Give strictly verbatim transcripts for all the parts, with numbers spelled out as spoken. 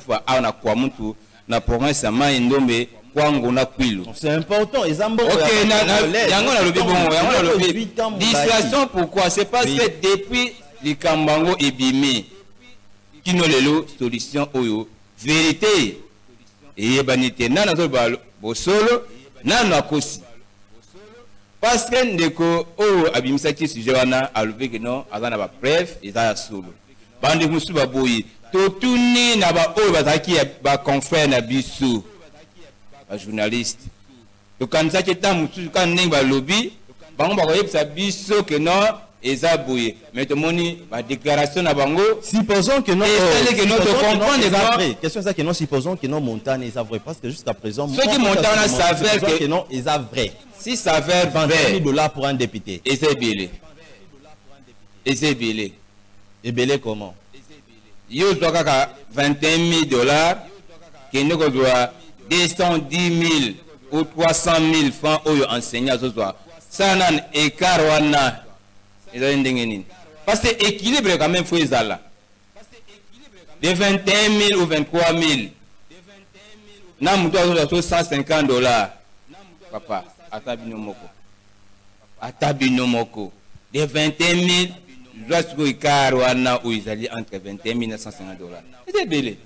kufa a na kwa mtu na province ya Mai-Ndombe kwangu na Kwilu. C'est important, ils ont beaucoup. OK, na yango na lobi bon, yango na lobi. Distraction pourquoi? C'est parce que depuis le Kambango ebimi kino lelo solution oyo vérité et banité nana zo ba bosolo nana kosi. Parce que ndeko oyo abimisaki sujet wana alobi que non azana ba preuve eza solo. Bande musu ba boyi to tuni na ba oyo bazaki ba confrère na biso ba journaliste. To kanisa ki ta musu kan ndenge ba lobby bango ba koyebisa biso que non eza boye. Mais to moni ba déclaration na bango supposons que non et que non to comprendre les vrai. Question ça que non supposons que non montagne est vrai parce que jusqu'à présent ceux qui montent là s'avère que non est vrai. Si ça s'avère vingt mille dollars pour un député. Et c'est belé. Et c'est belé. Et belé comment? Yo doit vingt et un mille dollars qui nous doit deux cent dix mille ou trois cent mille francs au enseignant ce soir. Ça n'a écart wana. Parce que équilibre quand même faut là. De vingt et un mille ou vingt-trois mille. N'a doit cent cinquante dollars. Papa, atabinomoko. Atabinomoko. De vingt et un mille lorsque écart wana où ils allaient entre vingt et un mille et cent cinquante dollars. C'est belé.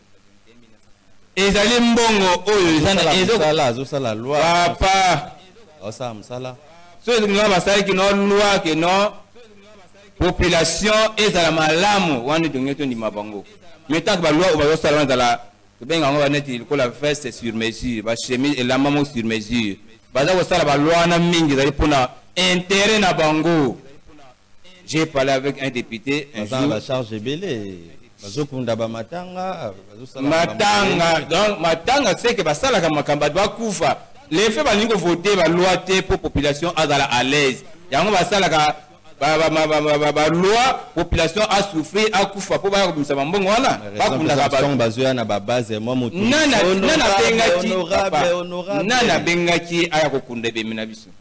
Ils allaient mbongo oh ils allaient ça la loi. Papa. Oh ça msala. So nous avons ça qui non loi que non population est à la malamu wana dongeto ni mabango. Mais tant que la loi va ça dans la ben on va net il ko la veste sur mesure, ba chemise et la maman sur mesure. Ba za ko sala ba loi na mingi za pona intérêt na bango. J'ai parlé avec un député un jour. La charge est belée. Bazokunda ba matanga, matanga. Donc matanga c'est que ba sala ka makamba doit kufa. Les faits ba ningo voter ba loi té pour population azala à l'aise. Yango ba sala ka ba ba ba ba loi population a souffrir a kufa pour ba ko mbongo wana. Ba kunda ka ba bazoya na ba base moi mutu. Nana nana bengaki honorable. Nana bengaki aya ko kunda be mina biso.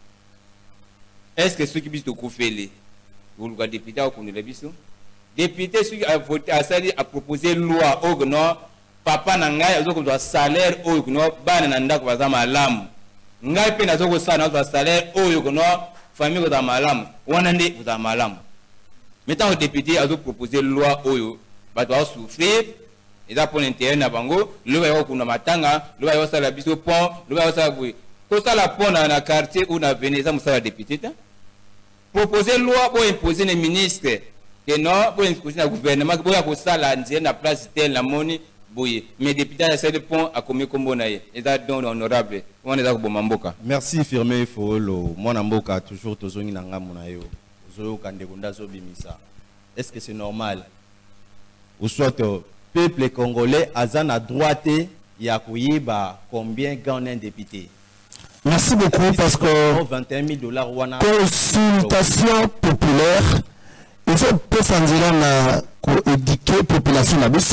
Est-ce que ceux qui biso ko fele vous le député au Congrès biso député celui a voté a sali a proposé loi au non papa na ngai azo ko salaire au non bana na ndako baza malamu ngai pe nazo ko sana na salaire au non famille ko za malamu wana ndi ko za malamu metant au député azo proposé loi au ba doit souffrir et ça pour l'intérêt na bango loi yo kuna matanga loi yo sala biso pont loi yo sala bui ko sala pont na quartier ou na veneza musala député ta proposer loi pour imposer les ministres que non pour imposer le gouvernement pour y ça la na place telle la moni boye mais député à ce point a commis comme naie et ça donc honorable on est là pour mamboka. Merci firmé Folo mon amboka toujours tozongi na ngamu na yo zo kande kunda zo bimisa. Est-ce que c'est normal ou soit peuple congolais azana droite ya kuyiba combien gagne un député? Merci beaucoup parce que vingt et un mille dollars consultation populaire il faut peut s'engager na ko éduquer population na biso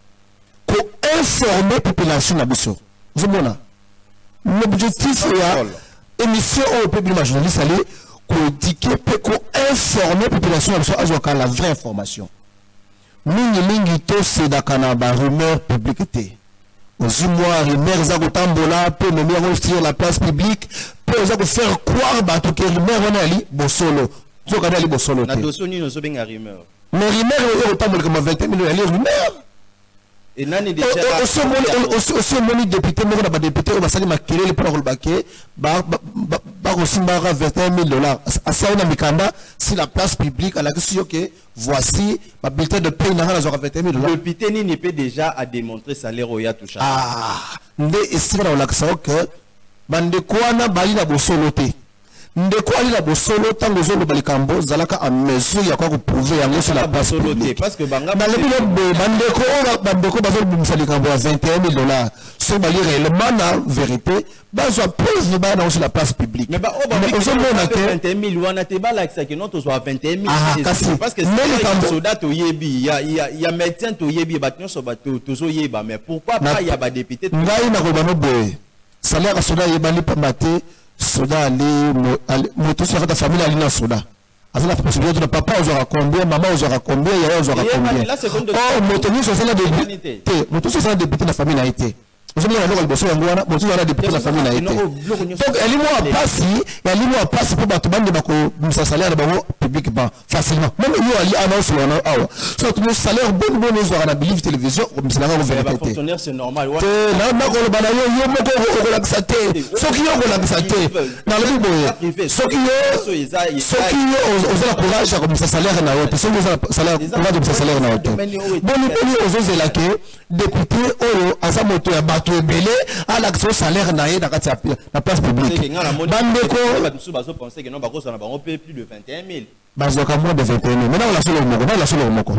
ko informer population na biso vous bona l'objectif est émission au public journaliste aller ko éduquer pe ko informer population na biso azoka la vraie information mingi mingi to c'est dakana ba rumeur publicité aux mois rumeur za ko tambola pe me mero sur la place publique pe za ko faire croire ba to que rumeur on ali bosolo zo ka ali bosolo na dosso ni no zo benga rumeur mais rumeur o tambola comme vingt mille ali rumeur et nani déjà aussi aussi aussi moni député mo na ba député o basali makelele pour ko baké ba ba ko simba vingt et un mille dollars à ça na mikanda si la place publique à la question que voici ma bulletin de paie na na zo vingt et un mille dollars le piteni ni peut déjà à démontrer salaire au ya toucha ah ndé esira la ça que bande kwana bali na bosoloté ndé ko ali na bosolo tango zo le kambo zalaka à mesure ya quoi ko prouver yango sur la place publique parce que banga dans le bande ko bande ko bazol bimisa le kambo à vingt et un mille dollars so bali réellement na vérité bazo preuve ba na sur la place publique mais ba o ba vingt et un mille wana te ba like ça que non to soit vingt et un mille parce que les kambo soldat to yebi ya ya ya médecin to yebi ba tyon so ba to to zo yeba mais pourquoi pas ya ba député ngai na ko bano boy salaire soda yebali pa maté soda ali moto sur ta famille ali na soda à la possibilité de papa aux aura combien, maman aux aura combien, yaya aux aura combien. Oh, motonio sur la député, motonio sur la député de la famille n'a été. Vous avez le bosso ngwana, motonio la député de la famille n'a été. Donc elle est moi passe, elle est moi passe pour battre bande de sa salaire de publiquement facilement. Même il y a ali annonce là ah. Soit le salaire bon bon aux aura na believe télévision, comme ça va vous faire péter. Fonctionnaire c'est normal. Là na ko le bana yo yo moko ko la xaté. Ce qui yo ko la xaté. Dans le boy. Ce qui yo ce qui yo aux la courage comme ça salaire na haute. Ce que salaire courage comme ça salaire na haute. Bon ni aux aux la que député oyo asa moto ya bato ebele à l'action salaire na ye na kati na place publique. Bandeko bato baso penser que non ba ko ça na bango paye plus de vingt et un mille. Bazoka moins de vingt et un mille. Maintenant la seule moko, la seule moko.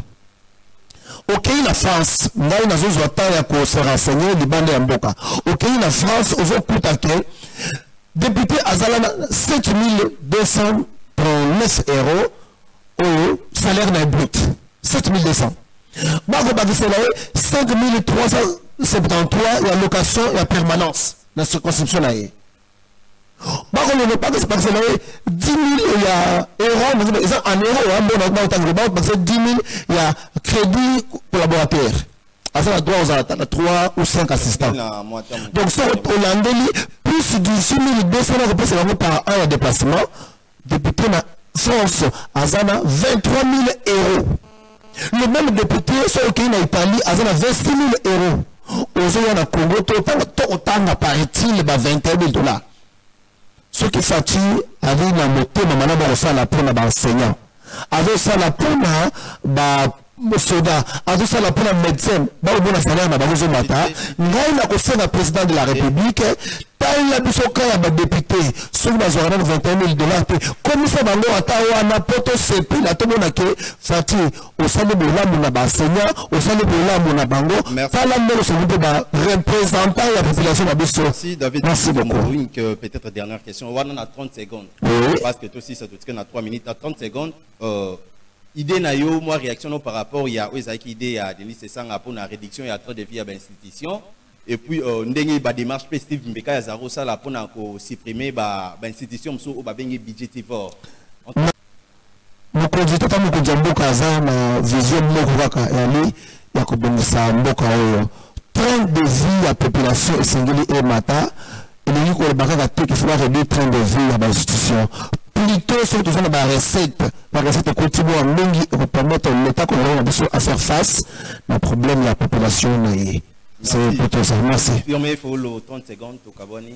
Ok, la France, ngai na zo zota ya ko se renseigner di bande ya mboka. Ok, la France ozo kuta ke député azala sept mille deux cent trente-neuf euros au salaire na brut. sept mille deux cents. Bako bakisela cinq mille trois cent soixante-treize ya location ya permanence na circonscription na ye. Bako le pas que c'est parce que dix mille il y a euros mais ça en euros hein bon on entend le parce que dix mille il y a crédit collaborateur. À ça droit aux attentes trois ou cinq assistants. Donc ça Hollandais plus de six mille deux cents euros par an de déplacement. Député na France azana vingt-trois mille euros. Le même député sur le pays en Italie azana vingt-six mille euros. Aux na Congo tout autant à paraît-il ba vingt et un mille dollars. Ce qui fatigue avec la moto maman ba ça la pour na enseignant. Avec ça la pour na ba soda, avec ça la pour na médecin, ba au bon salaire na ba zo mata. Ngai na ko na président de la République taille la bisoka ya ba député sur ba zo vingt et un mille dollars. Comme ça bango ata wana poto sepi la to mona ke fatigue au salé de la na ba enseignant, au salé de la na bango. Ça la melo se veut ba représentant la population na biso. Merci David. Merci beaucoup. Peut-être dernière question. On a trente secondes. Oui. Parce que toi aussi ça te tient à trois minutes à trente secondes. Euh idée na yo moi réaction par rapport il y a Oezaki idée à Denis Sesanga pour la réduction et à trop de vie à l'institution et puis euh ndenge ba démarche Steve Mbeka ya zaro ça la pour na ko supprimer ba ba institution mso o ba bengi budgetivore. Mokonzi tata mokonzi mboka za na vision moko kaka yani ya kobongisa mboka oyo train de vie ya population esengeli e mata elingi ko bakaka te qu'il faut réduire train de vie à l'institution. Plutôt sur tout ça dans la recette, la recette continue à mingi pour permettre l'État à faire face au problème de la population. C'est plutôt ça. Merci. Il faut le trente secondes au Kaboni.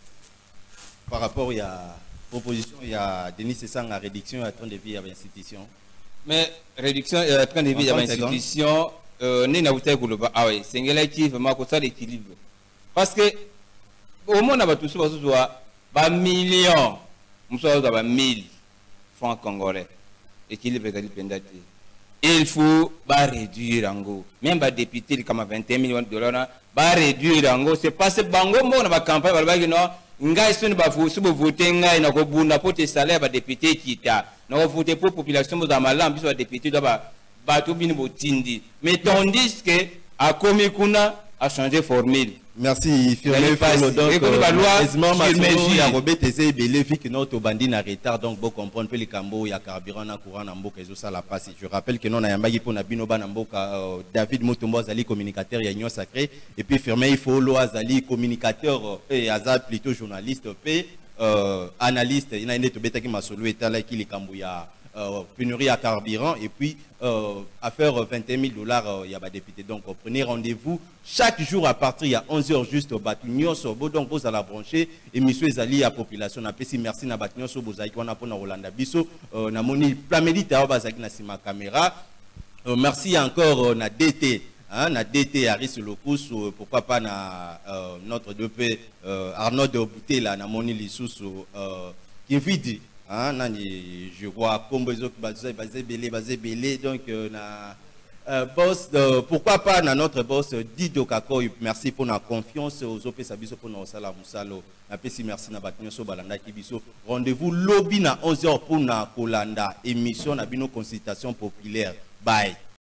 Par rapport à la proposition, il y a Denis Sesanga à réduction à train de vie à l'institution. Mais réduction à train de vie à l'institution, ni na outé kuluba ah oui, c'est ngela qui vraiment ko ça l'équilibre. Parce que au moins on a tout ça ba millions nous sommes mille francs congolais. Équilibre est il faut réduire en gros. Même les députés comme vingt et un millions de dollars, réduire en gros. C'est parce que Bango, on a campagne, on a voté, on a voté pour les salaires des députés qui on a voté pour la population, on a mal, on a députés, on a voté. Mais tandis que à Komikuna a changé formule. Merci, Firmé Folo. Donc, heureusement, il y a Robert Tézé et Bélévi qui notre bandit en retard. Donc, vous comprenez que les Cambo, il y a carburant, il y a courant, il y a ça la passe. Je rappelle que nous avons un pour Nabino Banamboka, David Mutombo Azali, communicateur, il y a Union Sacrée. Et puis, Firmé Folo Azali, communicateur, et Azal plutôt journaliste, et analyste. Il y a un autre bêta qui m'a solo état là qui les Cambouya. Euh, pénurie à carburant et puis euh, à faire vingt et un mille dollars il y a des députés. Donc prenez rendez-vous chaque jour à partir il y a onze heures juste au Batunio Sobo. Donc vous allez brancher et monsieur Zali à population na pesi merci na Batunio Sobo Zaki on a pour na Rolanda Biso na moni plamédite à Bazaki na sima caméra. Merci encore na D T hein, na D T Aris Lopus pourquoi pas na euh, notre deux P euh, Arnaud de Boutela na moni Lissous euh, qui vide. Hein, nani, je vois comme besoin basé basé belé basé belé donc euh, na euh, boss de, pourquoi pas na notre boss Dido Kako merci pour la confiance aux O P Sabiso pour nos sala musalo na pesi merci na batinyo so balanda kibiso rendez-vous lobby na onze heures pour na Kolanda émission na bino consultation populaire bye.